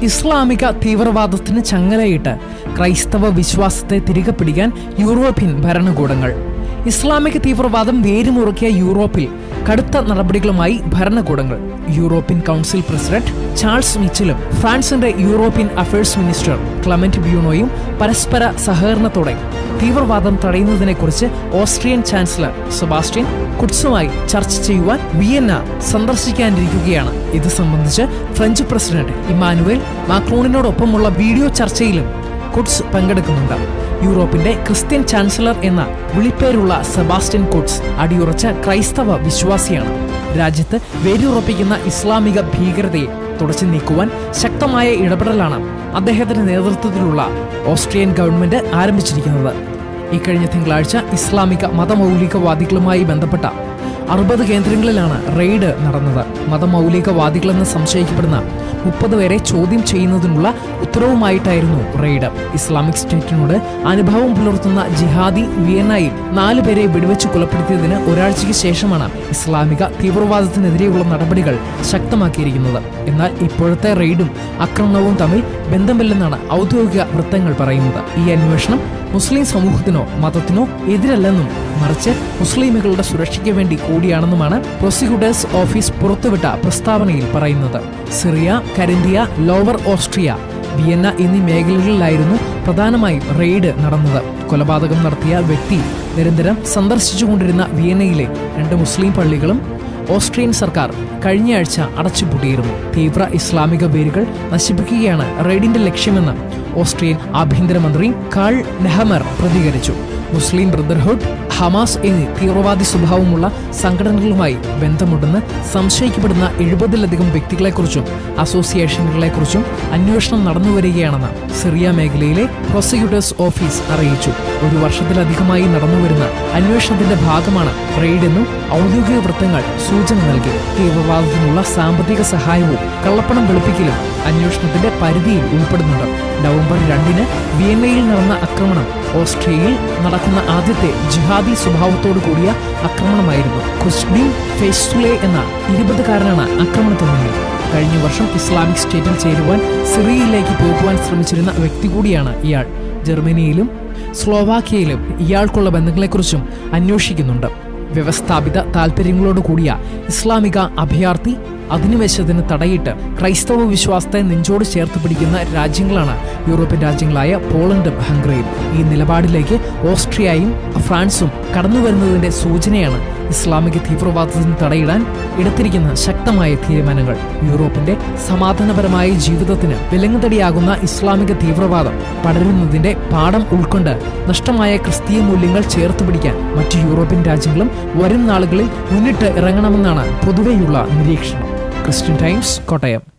ഇസ്ലാമിക തീവ്രവാദത്തിന് ചങ്ങലയിട്ട് ക്രൈസ്തവ വിശ്വാസത്തെ തിരികെ പിടിക്കാൻ യൂറോപ്യൻ ഭരണകൂടങ്ങൾ. ഇസ്ലാമിക തീവ്രവാദം വേരുമുറുക്കിയ യൂറോപ്പിൽ കടുത്ത നടപടികളുമായി ഭരണകൂടങ്ങൾ. യൂറോപ്യൻ കൗൺസിൽ പ്രസിഡന്റ് ചാൾസ് മിച്ചലും ഫ്രാൻസിന്റെ യൂറോപ്യൻ അഫയേഴ്സ് മിനിസ്റ്റർ ക്ലമന്റ് ബ്യൂണോയും പരസ്പര സഹകരണത്തോടെ തീവ്രവാദം തടയുന്നതിനെക്കുറിച്ച് ഓസ്ട്രിയൻ ചാൻസലർ സെബാസ്റ്റ്യൻ കുർട്സുമായി ചർച്ച ചെയ്യുവാൻ വിയന്ന സന്ദർശിക്കാനിരിക്കുകയാണ്. ഇത് സംബന്ധിച്ച് ഫ്രഞ്ച് പ്രസിഡന്റ് ഇമ്മാനുവേൽ മാക്രോണിനോടൊപ്പമുള്ള വീഡിയോ ചർച്ചയിലും കുർട്സ് പങ്കെടുക്കുന്നുണ്ട്. യൂറോപ്പിന്റെ ക്രിസ്ത്യൻ ചാൻസലർ എന്ന വിളിപ്പേരുള്ള സെബാസ്റ്റ്യൻ കുർട്സ് അടിയുറച്ച ക്രൈസ്തവ വിശ്വാസിയാണ്. രാജ്യത്ത് വേരുറപ്പിക്കുന്ന ഇസ്ലാമിക ഭീകരതയെ തുടച്ചു നീക്കുവാൻ ശക്തമായ ഇടപെടലാണ് അദ്ദേഹത്തിന്റെ നേതൃത്വത്തിലുള്ള ഓസ്ട്രിയൻ ഗവൺമെന്റ് ആരംഭിച്ചിരിക്കുന്നത്. ഇക്കഴിഞ്ഞ തിങ്കളാഴ്ച ഇസ്ലാമിക മതമൗലികവാദികളുമായി ബന്ധപ്പെട്ട 60 കേന്ദ്രങ്ങളിലാണ് റെയ്ഡ് നടന്നത്. മതമൗലികവാദികളെന്ന് സംശയിക്കപ്പെടുന്ന 30 പേരെ ചോദ്യം ചെയ്യുന്നതിനുള്ള ഉത്തരവുമായിട്ടായിരുന്നു റെയ്ഡ്. ഇസ്ലാമിക് സ്റ്റേറ്റിനോട് അനുഭാവം പുലർത്തുന്ന ജിഹാദി വിയന്നയിൽ 4 പേരെ വെടിവെച്ച് കൊലപ്പെടുത്തിയതിന് ഒരാഴ്ചയ്ക്ക് ശേഷമാണ് ഇസ്ലാമിക തീവ്രവാദത്തിനെതിരെയുള്ള നടപടികൾ ശക്തമാക്കിയിരിക്കുന്നത്. എന്നാൽ ഇപ്പോഴത്തെ റെയ്ഡും ആക്രമണവും തമ്മിൽ ബന്ധമില്ലെന്നാണ് ഔദ്യോഗിക വൃത്തങ്ങൾ പറയുന്നത്. ഈ അന്വേഷണം മുസ്ലിം സമൂഹത്തിനോ മതത്തിനോ എതിരല്ലെന്നും മറിച്ച് മുസ്ലിമുകളുടെ സുരക്ഷയ്ക്ക് വേണ്ടി കൂടിയാണെന്നുമാണ് പ്രോസിക്യൂട്ടേഴ്സ് ഓഫീസ് പുറത്തുവിട്ട പ്രസ്താവനയിൽ പറയുന്നത്. Styria, Carinthia, lower Austria, Vienna എന്നീ മേഖലകളിലായിരുന്നു പ്രധാനമായും റെയ്ഡ് നടന്നത്. കൊലപാതകം നടത്തിയ വ്യക്തി നിരന്തരം സന്ദർശിച്ചുകൊണ്ടിരുന്ന വിയന്നയിലെ 2 മുസ്ലിം പള്ളികളും ഓസ്ട്രിയൻ സർക്കാർ കഴിഞ്ഞയാഴ്ച അടച്ചുപൂട്ടിയിരുന്നു. തീവ്ര ഇസ്ലാമിക വേരുകൾ നശിപ്പിക്കുകയാണ് റെയ്ഡിന്റെ ലക്ഷ്യമെന്ന് ഓസ്ട്രിയൻ ആഭ്യന്തരമന്ത്രി കാൾ നെഹമർ പ്രതികരിച്ചു. മുസ്ലിം ബ്രദർഹുഡ്, ഹമാസ് എന്നീ തീവ്രവാദി സ്വഭാവമുള്ള സംഘടനകളുമായി ബന്ധമുണ്ടെന്ന് സംശയിക്കപ്പെടുന്ന 70-ലധികം വ്യക്തികളെക്കുറിച്ചും അസോസിയേഷനുകളെക്കുറിച്ചും അന്വേഷണം നടന്നുവരികയാണെന്ന് സിറിയ മേഖലയിലെ പ്രോസിക്യൂട്ടേഴ്സ് ഓഫീസ് അറിയിച്ചു. 1 വർഷത്തിലധികമായി നടന്നുവരുന്ന അന്വേഷണത്തിന്റെ ഭാഗമാണ് റെയ്ഡെന്നും ഔദ്യോഗിക വൃത്തങ്ങൾ സൂചന നൽകി. തീവ്രവാദത്തിനുള്ള സാമ്പത്തിക സഹായവും കള്ളപ്പണം വെളുപ്പിക്കലും അന്വേഷണത്തിന്റെ പരിധിയിൽ ഉൾപ്പെടുന്നുണ്ട്. നവംബർ 2-ന് വിയന്നയിൽ നടന്ന ആക്രമണം ഓസ്ട്രിയയിൽ നടക്കുന്ന ആദ്യത്തെ ജിഹാദി സ്വഭാവത്തോടു കൂടിയ ആക്രമണമായിരുന്നു. കുസ്ഡിൻ ഫെയ്സുലെ എന്ന 20-കാരനാണ് ആക്രമണത്തിന് മുന്നിൽ. കഴിഞ്ഞ വർഷം ഇസ്ലാമിക് സ്റ്റേറ്റിൽ ചേരുവാൻ സിറിയയിലേക്ക് പോകുവാൻ ശ്രമിച്ചിരുന്ന വ്യക്തി കൂടിയാണ് ഇയാൾ. ജർമ്മനിയിലും സ്ലോവാക്യയിലും ഇയാൾക്കുള്ള ബന്ധങ്ങളെക്കുറിച്ചും അന്വേഷിക്കുന്നുണ്ട്. വ്യവസ്ഥാപിത താൽപര്യങ്ങളോട് കൂടിയ ഇസ്ലാമിക അഭയാർത്ഥി അധിനിവേശത്തിന് തടയിട്ട് ക്രൈസ്തവ വിശ്വാസത്തെ നെഞ്ചോട് ചേർത്ത് പിടിക്കുന്ന രാജ്യങ്ങളാണ് യൂറോപ്യൻ രാജ്യങ്ങളായ പോളണ്ടും ഹംഗറിയും. ഈ നിലപാടിലേക്ക് ഓസ്ട്രിയയും ഫ്രാൻസും കടന്നുവരുന്നതിന്റെ സൂചനയാണ് ഇസ്ലാമിക തീവ്രവാദത്തിന് തടയിടാൻ എടുത്തിരിക്കുന്ന ശക്തമായ തീരുമാനങ്ങൾ. യൂറോപ്പിന്റെ സമാധാനപരമായ ജീവിതത്തിന് വിലങ്ങുതടിയാകുന്ന ഇസ്ലാമിക തീവ്രവാദം പടരുന്നതിന്റെ പാഠം ഉൾക്കൊണ്ട് നഷ്ടമായ ക്രിസ്തീയ മൂല്യങ്ങൾ ചേർത്ത് പിടിക്കാൻ മറ്റു യൂറോപ്യൻ രാജ്യങ്ങളും വരും നാളുകളിൽ മുന്നിട്ട് ഇറങ്ങണമെന്നാണ് പൊതുവെയുള്ള നിരീക്ഷണം. Christian Times, Kottayam.